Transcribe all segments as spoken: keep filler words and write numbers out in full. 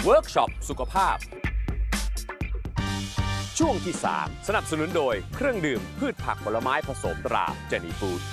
เวิร์กช็อปสุขภาพช่วงที่สามสนับสนุนโดยเครื่องดื่มพืชผักผลไม้ผสมตราเจนี่ฟู้ด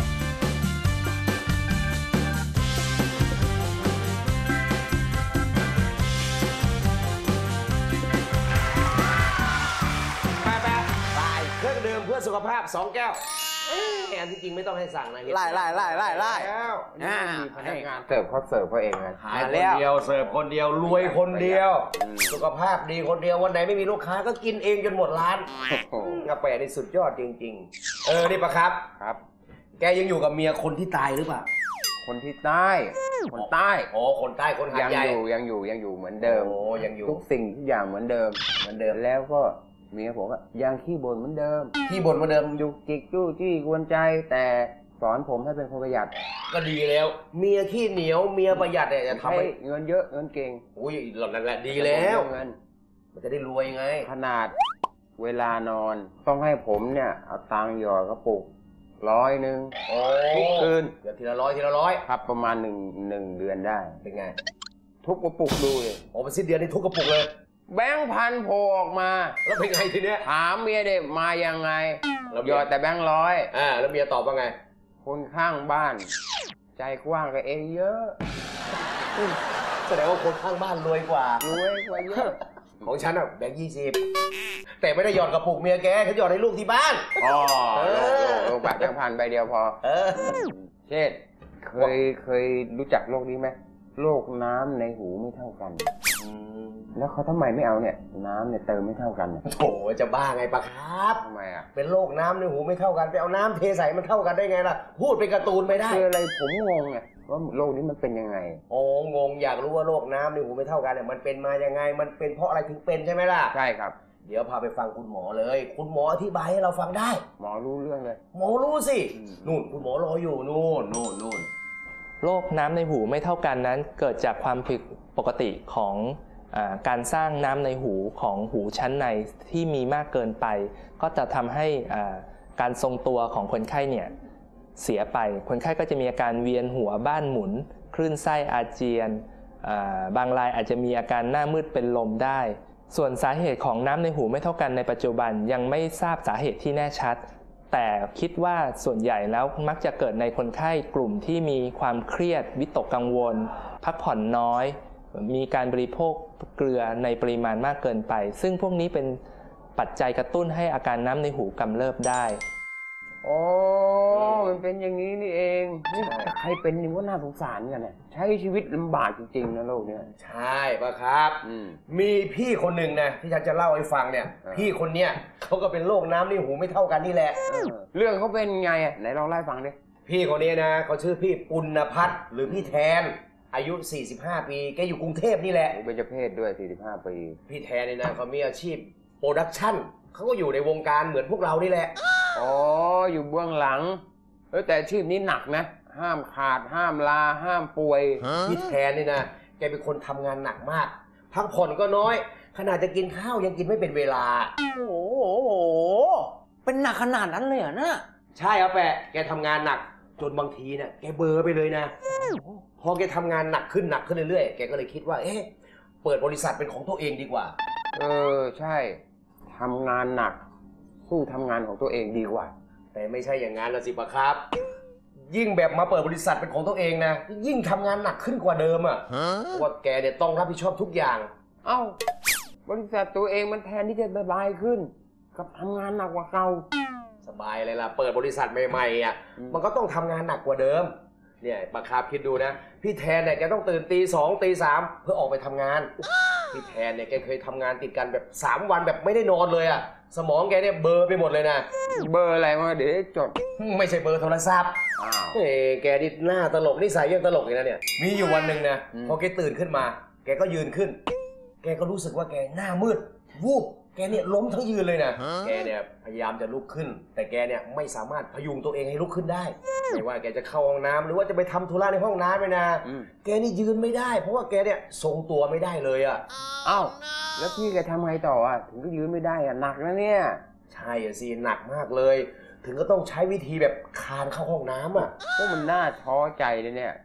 ไปไปไปเครื่องดื่มเพื่อสุขภาพสองแก้วอันที่จริงไม่ต้องให้สั่งนะไล่ไล่ไล่ไล่ไล่แล้วพนักงานเสิร์ฟเขาเสิร์ฟเขาเองนะหาคนเดียวเสิร์ฟคนเดียวรวยคนเดียวสุขภาพดีคนเดียววันไหนไม่มีลูกค้าก็กินเองจนหมดร้านกาแฟนี่สุดยอดจริงๆเออนี่ปะครับครับแกยังอยู่กับเมียคนที่ตายหรือเปล่าคนที่ใต้คนใต้โอ้คนใต้คนหาดใหญ่ยังอยู่ยังอยู่ยังอยู่เหมือนเดิมโอ้ยังอยู่ทุกสิ่งทุกอย่างเหมือนเดิมเหมือนเดิมแล้วก็เมียผมอะยังขี้บ่นเหมือนเดิมขี้บ่นเหมือนเดิมยุกจิกจู้จี้กวนใจแต่สอนผมให้เป็นคนประหยัดก็ดีแล้วเมียขี้เหนียวเมียประหยัดเนี่ยจะทำให้เงินเยอะเงินเก่งอุ้ยหล่อนนั่นแหละดีแล้วเงินมันจะได้รวยไงขนาดเวลานอนต้องให้ผมเนี่ยเอาตังค์หยอดกระปุกร้อยหนึ่งทุกคืนเดี๋ยวทีละร้อยทีละร้อยครับประมาณหนึ่งหนึ่งเดือนได้เป็นไงทุกกระปุกดูเลยโอ้เป็นสิ้นเดือนนี่ทุกกระปุกเลยแบงค์พันโผล่ออกมาแล้วเป็นไงทีเนี้ยถามเมียเด็กมายังไงหยอดแต่แบงค์ร้อยอ่าแล้วเมียตอบว่าไงคนข้างบ้านใจกว้างกับเองเยอะแสดงว่าคนข้างบ้านรวยกว่ารวยกว่าเยอะของฉันอ่ะแบงค์ยี่สิบแต่ไม่ได้หยอดกระปุกเมียแกฉันหยอดให้ลูกที่บ้านอ๋อลูกแบบแบงค์พันใบเดียวพอเออเช่นเคยเคยรู้จักโรคนี้ไหมโรคน้ำในหูไม่เท่ากันแล้วเขาทำไมไม่เอาเนี่ยน้ำเนี่ยเติมไม่เท่ากันโถจะบ้าไงปะครับทำไมอ่ะเป็นโรคน้ำในหูไม่เท่ากันไปเอาน้ำเทใส่มันเท่ากันได้ไงล่ะพูดเป็นการ์ตูนไม่ได้คืออะไรผมงงไงว่าโรคนี้มันเป็นยังไงโอ้งงอยากรู้ว่าโรคน้ำในหูไม่เท่ากันเนี่ยมันเป็นมายังไงมันเป็นเพราะอะไรถึงเป็นใช่ไหมล่ะใช่ครับเดี๋ยวพาไปฟังคุณหมอเลยคุณหมออธิบายให้เราฟังได้หมอรู้เรื่องเลยหมอรู้สินู่นคุณหมอรออยู่นู่นนู่นนู่นโรคน้ำในหูไม่เท่ากันนั้นเกิดจากความผิดปกติของการสร้างน้ำในหูของหูชั้นในที่มีมากเกินไปก็จะทำให้การทรงตัวของคนไข้เนี่ยเสียไปคนไข้ก็จะมีอาการเวียนหัวบ้านหมุนคลื่นไส้อาเจียนบางรายอาจจะมีอาการหน้ามืดเป็นลมได้ส่วนสาเหตุของน้ำในหูไม่เท่ากันในปัจจุบันยังไม่ทราบสาเหตุที่แน่ชัดแต่คิดว่าส่วนใหญ่แล้วมักจะเกิดในคนไข้กลุ่มที่มีความเครียดวิตกกังวลพักผ่อนน้อยมีการบริโภคเกลือในปริมาณมากเกินไปซึ่งพวกนี้เป็นปัจจัยกระตุ้นให้อาการน้ำในหูกำเริบได้อ๋อมันเป็นอย่างนี้นี่เองนี่ใครเป็นนี่ว่าน่าสงสารกันเนี่ยใช้ชีวิตลำบากจริงๆนะโลกนี้ใช่ป่ะครับมีพี่คนหนึ่งนะที่ฉันจะเล่าให้ฟังเนี่ยพี่คนเนี้ยเขาก็เป็นโรคน้ำในหูไม่เท่ากันนี่แหละเรื่องเขาเป็นไงอ่ะไหนลองเล่าให้ฟังดิพี่คนนี้นะเขาชื่อพี่ปุณณพัฒน์หรือพี่แทนอายุสี่สิบห้าปีแกอยู่กรุงเทพนี่แหละเป็นเจ้าเพศด้วยสี่สิบห้าปีพี่แทนนี่นะเขามีอาชีพโปรดักชั่นเขาก็อยู่ในวงการเหมือนพวกเรานี่แหละอ๋ออยู่เบื้องหลังเออแต่อาชีพนี้หนักนะห้ามขาดห้ามลาห้ามป่วยพี่แทนนี่นะแกเป็นคนทำงานหนักมากพักผ่อนก็น้อยขนาดจะกินข้าวยังกินไม่เป็นเวลาโอ้โหเป็นหนักขนาดนั้นเลยเหรอนะใช่ครับแปะแกทำงานหนักจนบางทีเนี่ยแกเบลอไปเลยนะพอแกทำงานหนักขึ้นหนักขึ้นเรื่อยๆแกก็เลยคิดว่าเอ๊ะเปิดบริษัทเป็นของตัวเองดีกว่าเออใช่ทำงานหนักสู้ทำงานของตัวเองดีกว่าแต่ไม่ใช่อย่างนั้นละสิปะครับยิ่งแบบมาเปิดบริษัทเป็นของตัวเองนะยิ่งทำงานหนักขึ้นกว่าเดิมอ่ะเพราะว่าแกเนี่ยต้องรับผิดชอบทุกอย่างเอ้าบริษัทตัวเองมันแทนที่จะสบายขึ้นกับทำงานหนักกว่าเก่าสบายเลยล่ะเปิดบริษัทใหม่ๆอ่ะมันก็ต้องทำงานหนักกว่าเดิมเนี่ยปะครับคิดดูนะพี่แทนเนี่ยแกต้องตื่นตีสองตีสามเพื่อออกไปทำงานพี่แทนเนี่ยแกเคยทำงานติดกันแบบสามวันแบบไม่ได้นอนเลยอ่ะสมองแกเนี่ยเบลอไปหมดเลยนะเบอร์อะไรมาเดี๋ยวจดไม่ใช่เบอร์โทรศัพท์เฮ้ยแกนี่หน้าตลกนิสัยยังตลกอย่างนั้นเนี่ยมีอยู่วันหนึ่งนะพอแกตื่นขึ้นมาแกก็ยืนขึ้นแกก็รู้สึกว่าแกหน้ามืดวูบแกเนี่ยล้มทั้งยืนเลยนะแกเนี่ยพยายามจะลุกขึ้นแต่แกเนี่ยไม่สามารถพยุงตัวเองให้ลุกขึ้นได้ไม่ว่าแกจะเข้าห้องน้ำหรือว่าจะไปทำธุระในห้องน้ำเลยนะแกนี่ยืนไม่ได้เพราะว่าแกเนี่ยทรงตัวไม่ได้เลยอ่ะอ้าวแล้วพี่แกทำไงต่ออ่ะถึงก็ยืนไม่ได้อ่ะหนักนะเนี่ยใช่สิหนักมากเลยถึงก็ต้องใช้วิธีแบบคานเข้าห้องน้ำอ่ะพวกมันน่าท้อใจเลยเนี่ย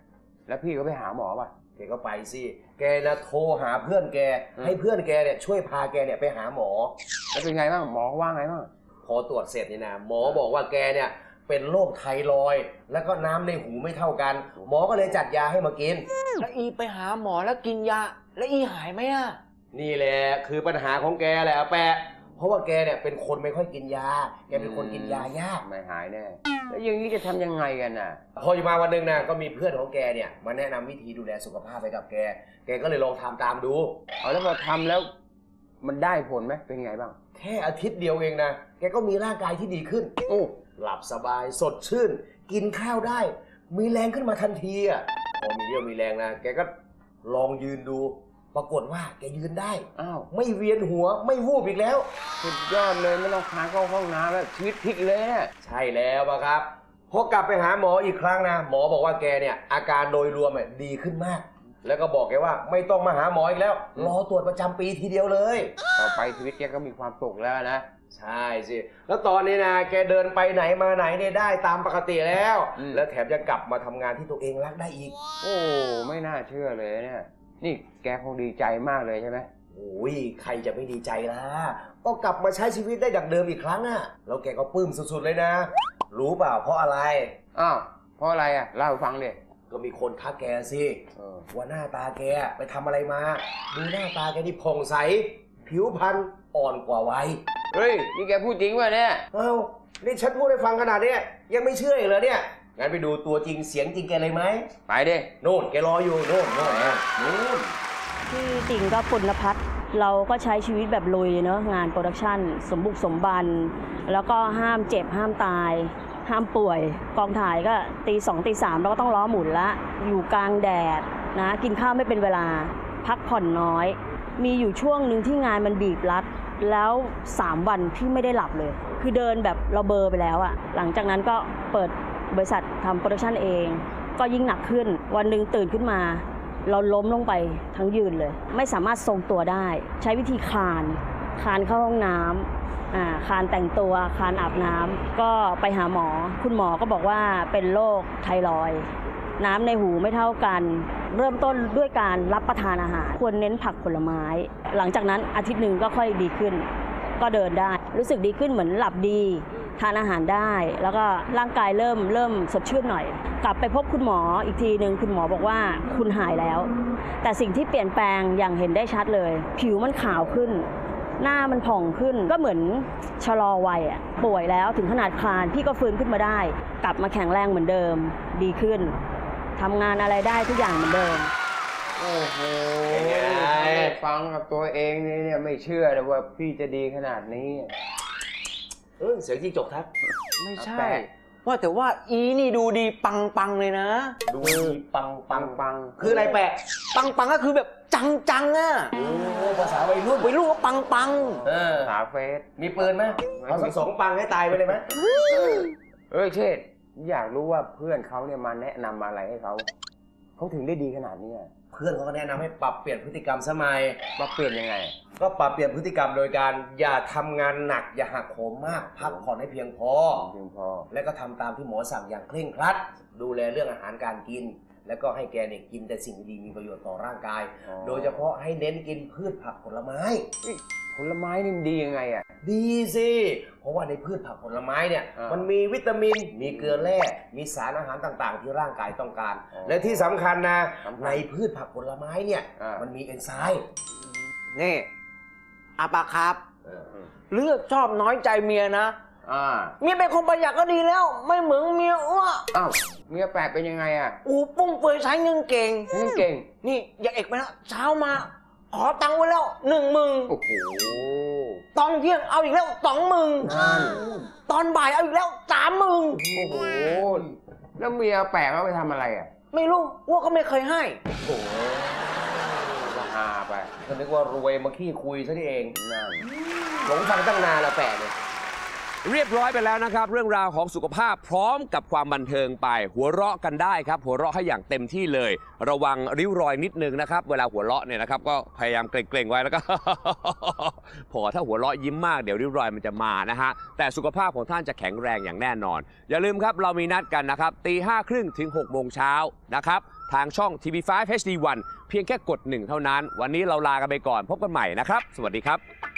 แล้วพี่ก็ไปหาหมอป่ะแกก็ไปสิแกนะโทรหาเพื่อนแกให้เพื่อนแกเนี่ยช่วยพาแกเนี่ยไปหาหมอแล้วเป็นไงบ้างหมอว่าไงบ้างพอตรวจเสร็จนี่นะหมอบอกว่าแกเนี่ยเป็นโรคไทรอยด์แล้วก็น้ำในหูไม่เท่ากันหมอก็เลยจัดยาให้มากินแล้วอีไปหาหมอแล้วกินยาแล้วอีหายไหมอ่ะนี่แหละคือปัญหาของแกแหละแปะเพราะว่าแกเนี่ยเป็นคนไม่ค่อยกินยาแกเป็นคนกินยายากไม่หายแน่แล้วอย่างนี้จะทำยังไงกันน่ะพออยู่มาวันหนึ่งนะก็มีเพื่อนของแกเนี่ยมาแนะนำวิธีดูแลสุขภาพให้กับแกแกก็เลยลองทำตามดูเอาแล้วพอทำแล้วมันได้ผลไหมเป็นไงบ้างแค่อาทิตย์เดียวเองนะแกก็มีร่างกายที่ดีขึ้นโอ้หลับสบายสดชื่นกินข้าวได้มีแรงขึ้นมาทันทีอ่ะพอมีเรี่ยวมีแรงนะแกก็ลองยืนดูปรากฏว่าแกยืนได้อ้าวไม่เวียนหัวไม่วูบอีกแล้วสุดยอดเลยไม่ต้องพาเข้าห้องน้ำแล้วชีวิตพลิกเลยเนี่ยใช่แล้วป่ะครับพอกลับไปหาหมออีกครั้งนะหมอบอกว่าแกเนี่ยอาการโดยรวมเนี่ยดีขึ้นมากแล้วก็บอกแกว่าไม่ต้องมาหาหมออีกแล้วรอตรวจประจำปีทีเดียวเลยต่อไปชีวิตแกก็มีความสุขแล้วนะใช่สิแล้วตอนนี้นะแกเดินไปไหนมาไหนเนี่ยได้ตามปกติแล้วแล้วแถมจะกลับมาทำงานที่ตัวเองรักได้อีกโอ้ไม่น่าเชื่อเลยเนี่ยนี่แกคงดีใจมากเลยใช่ไหมโอ้ยใครจะไม่ดีใจล่ะก็กลับมาใช้ชีวิตได้ดังเดิมอีกครั้งอ่ะแล้วแกก็ปลื้มสุดๆเลยนะรู้เปล่าเพราะอะไรอ้าวเพราะอะไรอ่ะเล่าให้ฟังดิก็มีคนทักแกสิว่าหน้าตาแกไปทำอะไรมาดูหน้าตาแกนี่ผ่องใสผิวพรรณอ่อนกว่าวัยเฮ้ยนี่แกพูดจริงป่ะเนี่ยเอ้านี่ฉันพูดให้ฟังขนาดนี้ยังไม่เชื่ออีกเหรอเนี่ยงั้นไปดูตัวจริงเสียงจริงแกเลยไหมไปดิโน่นแกรออยู่โน่นโน่นโน่นที่จริงก็ปุณพัฒน์เราก็ใช้ชีวิตแบบลุยเนาะงานโปรดักชั่นสมบุกสมบันแล้วก็ห้ามเจ็บห้ามตายห้ามป่วยกองถ่ายก็ตีสองตีสามเราก็ต้องล้อหมุนละอยู่กลางแดดนะกินข้าวไม่เป็นเวลาพักผ่อนน้อยมีอยู่ช่วงหนึ่งที่งานมันบีบรัดแล้วสามวันที่ไม่ได้หลับเลยคือเดินแบบเราเบลอไปแล้วอะหลังจากนั้นก็เปิดบริษัททำโปรดักชั่นเองก็ยิ่งหนักขึ้นวันหนึ่งตื่นขึ้นมาเราล้มลงไปทั้งยืนเลยไม่สามารถทรงตัวได้ใช้วิธีคลานคลานเข้าห้องน้ำอ่าคลานแต่งตัวคลานอาบน้ำก็ไปหาหมอคุณหมอก็บอกว่าเป็นโรคไทรอยด์น้ำในหูไม่เท่ากันเริ่มต้นด้วยการรับประทานอาหารควรเน้นผักผลไม้หลังจากนั้นอาทิตย์หนึ่งก็ค่อยดีขึ้นก็เดินได้รู้สึกดีขึ้นเหมือนหลับดีทานอาหารได้แล้วก็ร่างกายเริ่มเริ่มสดชื่นหน่อยกลับไปพบคุณหมออีกทีหนึ่งคุณหมอบอกว่าคุณหายแล้วแต่สิ่งที่เปลี่ยนแปลงอย่างเห็นได้ชัดเลยผิวมันขาวขึ้นหน้ามันผ่องขึ้นก็เหมือนชะลอวัยอ่ะป่วยแล้วถึงขนาดคลานพี่ก็ฟื้นขึ้นมาได้กลับมาแข็งแรงเหมือนเดิมดีขึ้นทำงานอะไรได้ทุกอย่างเหมือนเดิมโอ้โหฟังกับตัวเองเนี่ยไม่เชื่อเลยว่าพี่จะดีขนาดนี้เออเสียงจิ้งจกทักไม่ใช่ว่าแต่ว่าอีนี่ดูดีปังปังเลยนะดูดีปังปังปังคืออะไรแปะปังปังก็คือแบบจังจังอ่ะภาษาวัยรุ่นวัยรุ่นว่าปังปังเออภาษาเฟซมีปืนไหมเอาสักสองปังให้ตายไปเลยไหมเอ้ยเชษอยากรู้ว่าเพื่อนเขาเนี่ยมาแนะนำอะไรให้เขาเขาถึงได้ดีขนาดนี้เพื่อนเขาก็แนะนำให้ปรับเปลี่ยนพฤติกรรมสมัยปรับเปลี่ยนยังไงก็ปรับเปลี่ยนพฤติกรรมโดยการอย่าทำงานหนักอย่าหักโหมมากพักผ่อนให้เพียงพอเพียงพอและก็ทำตามที่หมอสั่งอย่างเคร่งครัดดูแลเรื่องอาหารการกินแล้วก็ให้แกเนี่ยกินแต่สิ่งดีมีประโยชน์ต่อร่างกายโดยเฉพาะให้เน้นกินพืชผักผลไม้ผลไม้นี่ดียังไงอ่ะดีสิเพราะว่าในพืชผักผลไม้เนี่ยมันมีวิตามินมีเกลือแร่มีสารอาหารต่างๆที่ร่างกายต้องการและที่สำคัญนะในพืชผักผลไม้เนี่ยมันมีเอนไซม์นี่อาปาครับเลือกชอบน้อยใจเมียนะเมียเป็นคนประหยัดก็ดีแล้วไม่เหมือนเมียอ้วอ้าวเมียแปลกเป็นยังไงอ่ะอู้ปุ้งเปื่อยใช้เงินเก่งเงินเก่งนี่อย่าเอกไปนะเช้ามาขอตังค์ไว้แล้วหนึ่งหมื่นโอ้โหตอนเที่ยงเอาอีกแล้วสองหมื่นตอนบ่ายเอาอีกแล้วสามหมื่นโอ้โหแล้วเมียแปลกเขาไปทำอะไรอ่ะไม่รู้ว่าก็ไม่เคยให้โอ้โหราคาไปฉันนึกว่ารวยมาขี้คุยซะนี่เองนั่นหลงฟังตั้งนานแล้วแปลกเลยเรียบร้อยไปแล้วนะครับเรื่องราวของสุขภาพพร้อมกับความบันเทิงไปหัวเราะกันได้ครับหัวเราะให้อย่างเต็มที่เลยระวังริ้วรอยนิดนึงนะครับเวลาหัวเราะเนี่ยนะครับก็พยายามเกรงๆไว้แล้วก็ พอถ้าหัวเราะยิ้มมากเดี๋ยวริ้วรอยมันจะมานะฮะแต่สุขภาพของท่านจะแข็งแรงอย่างแน่นอนอย่าลืมครับเรามีนัดกันนะครับตีห้าครึ่งถึงหกโมงเช้านะครับทางช่อง ที วี ไฟว์ เอช ดี วัน เพียงแค่กดหนึ่งเท่านั้นวันนี้เราลากันไปก่อนพบกันใหม่นะครับสวัสดีครับ